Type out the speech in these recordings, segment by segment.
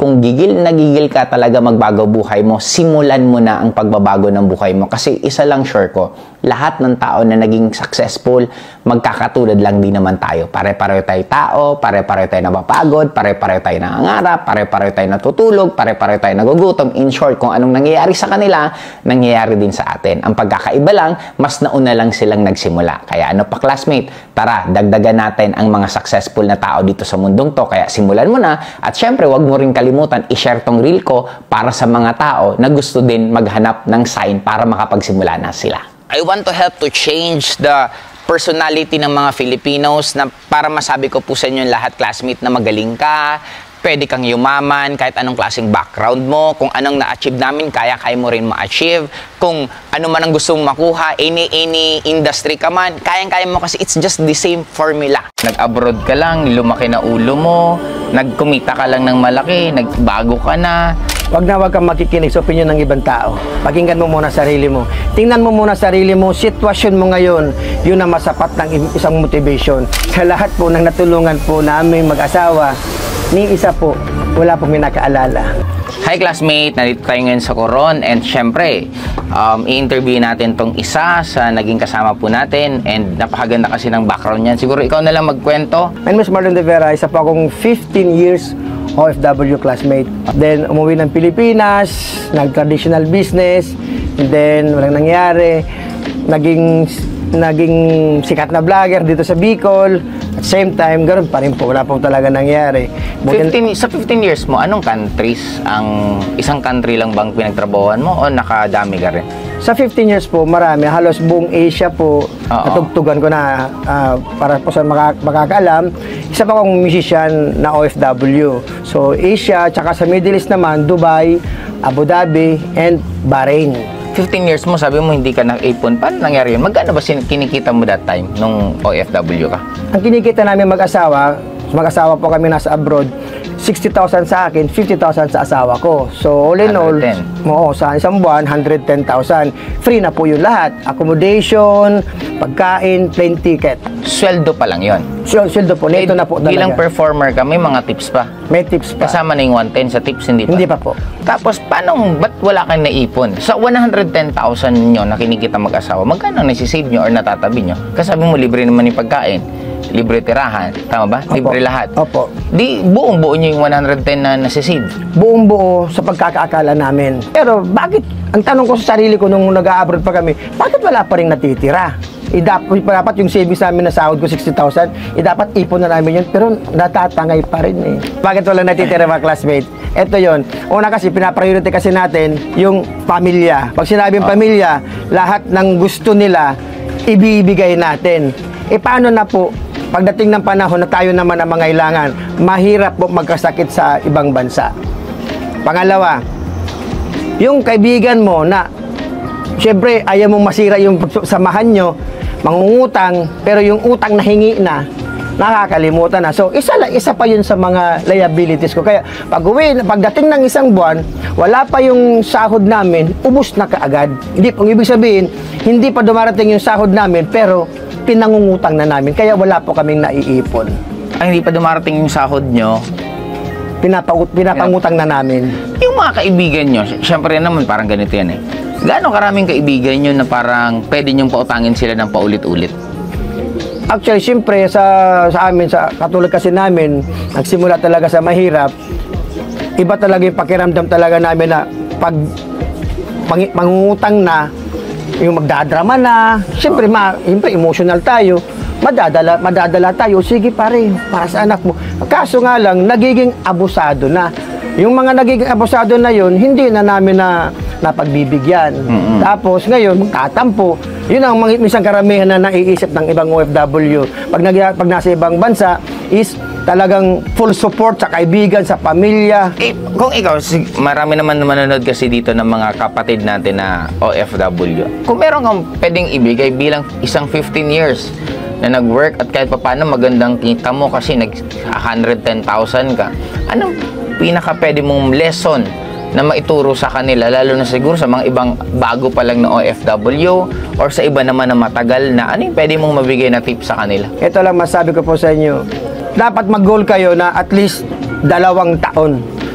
kung gigil na gigil ka talaga magbago buhay mo, simulan mo na ang pagbabago ng buhay mo. Kasi isa lang sure ko, lahat ng tao na naging successful, magkakatulad lang din naman tayo. Pare-pareho tayo tao, pare-pareho tayo napapagod, pare-pareho tayo nangangarap, pare-pareho tayo natutulog, pare-pareho tayo nagugutom. In short, kung anong nangyayari sa kanila, nangyayari din sa atin. Ang pagkakaiba lang, mas nauna lang silang nagsimula. Kaya ano pa classmate, tara, dagdagan natin ang mga successful na tao dito sa mundong to. Kaya simulan mo na. At syempre, wag mo rin kalimutan, i-share tong reel ko para sa mga tao na gusto din maghanap ng sign para makapagsimula na sila. I want to help to change the personality ng mga Filipinos na para masabi ko po sa inyo lahat, classmate, na magaling ka, pwede kang yumaman, kahit anong klaseng background mo, kung anong na-achieve namin, kaya mo rin ma-achieve, kung ano man ang gusto mong makuha, any industry ka man, kayang-kaya mo kasi it's just the same formula. Nag-abroad ka lang, lumaki na ulo mo, nagkumita ka lang ng malaki, nagbago ka na. Wag kang makikinig sa opinion ng ibang tao. Pakinggan mo muna sarili mo. Tingnan mo muna sarili mo, sitwasyon mo ngayon, yun ang masapat ng isang motivation. Sa lahat po ng natulungan po namin mag-asawa, ni isa po, wala pong minakaalala. Hi classmate, nandito tayo ngayon sa Coron and syempre, i-interview natin tong isa sa naging kasama po natin and napakaganda kasi ng background niyan. Siguro ikaw na lang magkwento. My name is Marlon De Vera, isa po akong 15 years OFW classmate. Then umuwi ng Pilipinas, nag-traditional business, and then walang nangyari, naging sikat na vlogger dito sa Bicol. At same time, ganoon pa rin po, wala po talaga nangyari. Sa 15 years mo, anong countries ang isang country lang bang pinagtrabahuan mo o nakadami ka rin? Sa 15 years po, marami. Halos buong Asia po, natugtugan ko na para po sa makakaalam. Isa pa akong musician na OFW. So, Asia, tsaka sa Middle East naman, Dubai, Abu Dhabi, and Bahrain. 15 years mo, sabi mo hindi ka nag-ipon. Paano nangyari yun? Magkano ba kinikita mo that time nung OFW ka? Ang kinikita namin mag-asawa po kami nasa abroad, 60,000 sa akin, 50,000 sa asawa ko. So, all in all, sa isang buwan, 110,000. Free na po yun lahat. Accommodation, pagkain, plane ticket. Sweldo pa lang yun? Sweldo po. Neto na po talaga. Bilang performer ka, may mga tips pa? May tips pa. Kasama na yung 110 sa tips, hindi pa? Hindi pa po. Tapos, ba't wala kang naipon? Sa 110,000 nyo na kinikita mag-asawa, magkano nasisave nyo or natatabi nyo? Kasabi mo, libre naman yung pagkain. Libre tirahan, tama ba? Opo. Libre lahat. Opo. Di buong-buo nyo yung 110 na nasisave? Buong-buo sa pagkakaakala namin. Pero bakit, ang tanong ko sa sarili ko nung nag-a-abroad pa kami, bakit wala pa rin natitira? Dapat yung savings namin na sahod ko 60,000, dapat ipon na namin yun, pero natatangay pa rin eh. Bakit wala natitira mga classmates? Ito yon. Una kasi, pinapriority kasi natin yung pamilya. Pag sinabing pamilya, lahat ng gusto nila, ibibigay natin. Paano na po, pagdating ng panahon na tayo naman ang mangailangan, mahirap po magkasakit sa ibang bansa. Pangalawa, yung kaibigan mo na, syempre, ayaw mong masira yung samahan nyo, mangungutang, pero yung utang na hingi na, nakakalimutan na. So, isa pa yun sa mga liabilities ko. Kaya, pagdating ng isang buwan, wala pa yung sahod namin, ubos na kaagad. Kung ibig sabihin, hindi pa dumarating yung sahod namin, pero pinangungutang na namin. Kaya wala po kaming naiipon. Ay, hindi pa dumarating yung sahod nyo? Pinapangutang na namin. Yung mga kaibigan nyo, syempre naman parang ganito yan eh. Gaano karaming kaibigan nyo na parang pwede nyong pautangin sila ng paulit-ulit? Actually, syempre, sa amin, katulad kasi namin, nagsimula talaga sa mahirap, iba talaga yung pakiramdam talaga namin na pag mangungutang na, yung magdadrama na, syempre, emotional tayo, madadala tayo, sige pare, para sa anak mo. Kaso nga lang, nagiging abusado na. Yung mga nagiging abusado na yun, hindi na namin napagbibigyan. Tapos ngayon, magtatampo. Yun ang minsan karamihan na naiisip ng ibang OFW. Pag nasa ibang bansa, is talagang full support sa kaibigan, sa pamilya. Kung ikaw, marami naman manonood kasi dito ng mga kapatid natin na OFW. Kung meron kang pwedeng ibigay bilang isang 15 years na nag-work at kahit paano magandang kita mo kasi nag-110,000 ka, anong pinaka pwede mong lesson na maituro sa kanila, lalo na siguro sa mga ibang bago pa lang na OFW or sa iba naman na matagal na, ano yung pwede mong mabigay na tip sa kanila? Ito lang masabi ko po sa inyo, dapat mag-goal kayo na at least 2 taon.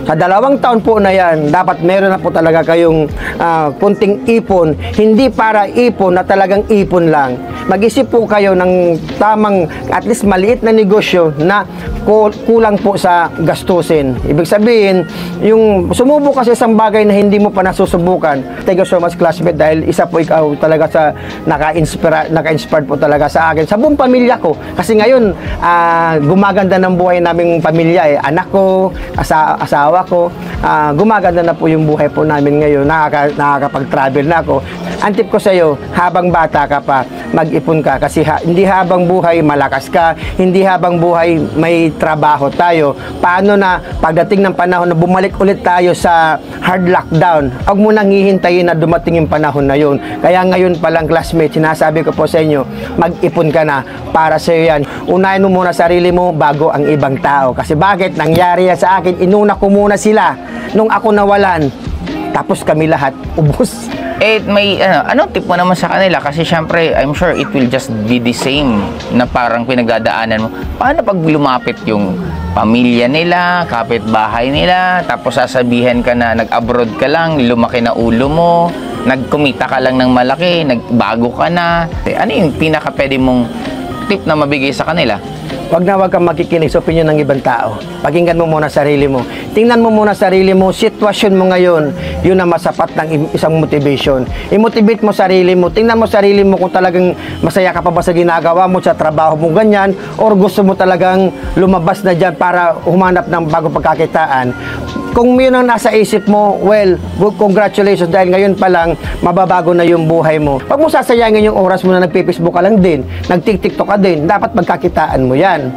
Sa 2 taon po na yan, dapat meron na po talaga kayong kunting ipon, hindi para ipon na talagang ipon lang. Mag-isip po kayo ng tamang, at least maliit na negosyo na kulang po sa gastusin. Ibig sabihin, yung sumubok kasi isang bagay na hindi mo pa nasusubukan. Thank you so much, classmate, dahil isa po ikaw talaga sa naka-inspired po talaga sa akin, sa buong pamilya ko. Kasi ngayon, gumaganda ng buhay naming pamilya. Anak ko, asawa ko, gumaganda na po yung buhay po namin ngayon. Nakakapag-travel na ako. Ang tip ko sa iyo, habang bata ka pa, mag-ipon ka kasi hindi habang buhay malakas ka, hindi habang buhay may trabaho tayo. Paano na pagdating ng panahon na bumalik ulit tayo sa hard lockdown, huwag mo nang hihintayin na dumating yung panahon na yun. Kaya ngayon palang, classmate, sinasabi ko po sa inyo, mag-ipon ka na para sa iyo yan. Unahin mo muna sarili mo bago ang ibang tao. Kasi bakit? Nangyari yan sa akin, inuna ko muna sila nung ako nawalan. Tapos kami lahat, ubos. May ano tip mo naman sa kanila? Kasi syempre, I'm sure it will just be the same na parang pinagdadaanan mo. Paano pag lumapit yung pamilya nila, kapitbahay nila, tapos sasabihin ka na nag-abroad ka lang, lumaki na ulo mo, nagkumita ka lang ng malaki, nagbago ka na. Ano yung pinaka pwede mong tip na mabigay sa kanila? Wag kang makikinig sa opinion ng ibang tao. Pakinggan mo muna sarili mo. Tingnan mo muna sarili mo, sitwasyon mo ngayon, yun ang masapat ng isang motivation. I-motivate mo sarili mo. Tingnan mo sarili mo kung talagang masaya ka pa ba sa ginagawa mo, sa trabaho mo ganyan, or gusto mo talagang lumabas na dyan para humanap ng bagong pagkakitaan. Kung yun ang nasa isip mo, well, good, congratulations, dahil ngayon pa lang, mababago na yung buhay mo. Huwag mo sasayangin yung oras mo na nagpi-Facebook ka lang din, nag-TikTok ka din, dapat magkakitaan mo yan.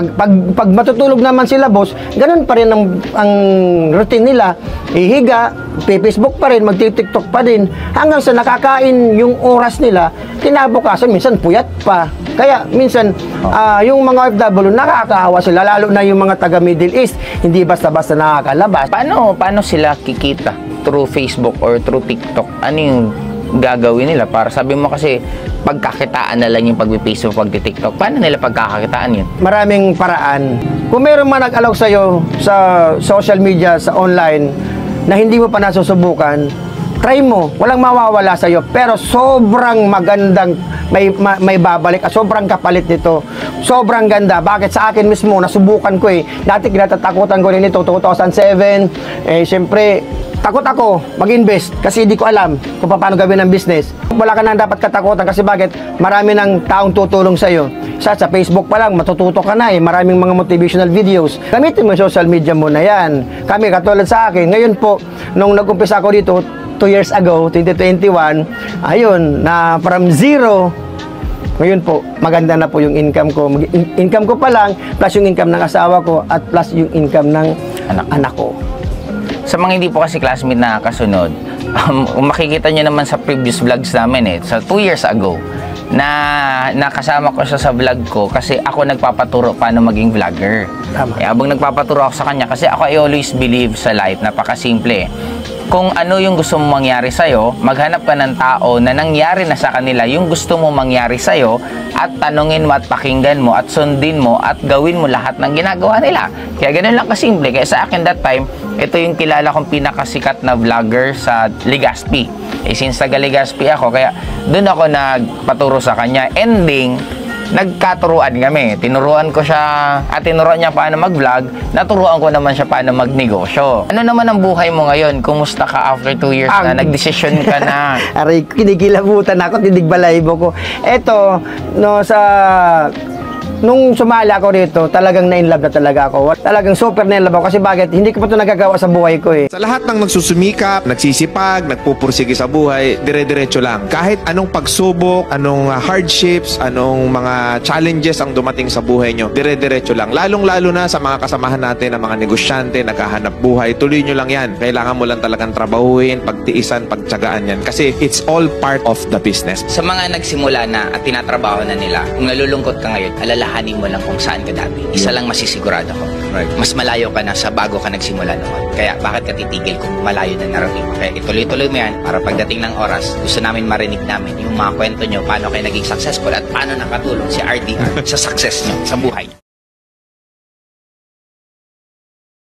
Pag matutulog naman sila, boss, ganun pa rin ang routine nila. Ihiga, Facebook pa rin, mag-TikTok pa din, hanggang sa nakakain yung oras nila, kinabukasan, minsan puyat pa. Kaya minsan, yung mga OFW, nakakaawa sila, lalo na yung mga taga Middle East, hindi basta-basta nakakalabas. Paano sila kikita? Through Facebook or through TikTok? Ano yung gagawin nila? Para sabi mo kasi, pagkakitaan na lang yung pag-Facebook, pag-TikTok. Paano nila pagkakakitaan yun? Maraming paraan. Kung meron man nag-alok sa'yo sa social media, sa online, na hindi mo pa nasusubukan, try mo. Walang mawawala sa'yo. Pero sobrang magandang may babalik. Sobrang kapalit nito. Sobrang ganda. Bakit? Sa akin mismo, nasubukan ko eh. Dati kinatatakutan ko rin ito, 2007. Siyempre, takot ako mag-invest kasi hindi ko alam kung paano gawin ang business. Wala ka na dapat katakutan kasi bakit? Marami ng taong tutulong sa'yo. Sa Facebook pa lang, matututo ka na eh. Maraming mga motivational videos. Gamitin mo yung social media mo na yan. Kami, katulad sa akin, ngayon po, nung nag-umpisa ako dito, 2 years ago, 2021, ayun, na from zero, ngayon po, maganda na po yung income ko. Income ko pa lang, plus yung income ng asawa ko, at plus yung income ng anak ko. Sa mga hindi po kasi classmate na kasunod, makikita nyo naman sa previous vlogs namin sa 2 years ago, na nakasama ko siya sa vlog ko kasi ako nagpapaturo paano maging vlogger. Habang nagpapaturo ako sa kanya, kasi ako I always believe sa life, napakasimple. Kung ano yung gusto mong mangyari sa'yo, maghanap ka ng tao na nangyari na sa kanila yung gusto mong mangyari sa'yo at tanungin mo at pakinggan mo at sundin mo at gawin mo lahat ng ginagawa nila. Kaya ganun lang kasimple. Kaya sa akin that time, ito yung kilala kong pinakasikat na vlogger sa Legazpi. Since taga Legazpi ako, kaya doon ako nagpaturo sa kanya. Ending, nagkaturuan kami. Tinuruan ko siya at tinuruan niya paano mag-vlog. Naturuan ko naman siya paano magnegosyo. Ano naman ang buhay mo ngayon? Kumusta ka after 2 years na? Nagdesisyon ka na. Aray, kinikilabutan ako, tinigbalaybo ko. Eto, no, nung sumali ako rito, talagang na-inlove na talaga ako. Talagang super na-inlove ako. Kasi bakit? Hindi ko pa ito nagagawa sa buhay ko eh. Sa lahat ng nagsusumikap, nagsisipag, nagpupursige sa buhay, dire-diretso lang. Kahit anong pagsubok, anong hardships, anong mga challenges ang dumating sa buhay nyo, dire-diretso lang. Lalong-lalo na sa mga kasamahan natin, ang mga negosyante, naghahanap buhay, tuloy nyo lang yan. Kailangan mo lang talagang trabahuin, pagtiisan, pagtsagaan yan. Kasi it's all part of the business. Sa mga nagsimula na at tinatrabaho na nila, kung nalulungkot ka ngayon, alalahanin mo lang kung saan ka dati. Isa lang masisigurado ko. Right. Mas malayo ka na sa bago ka nagsimula noon. Kaya bakit ka titigil kung malayo na narating mo? Kaya ituloy-tuloy mo yan para pagdating ng oras, gusto namin marinig namin yung mga kwento nyo, paano kayo naging successful at paano nakatulong si RDR sa success nyo sa buhay.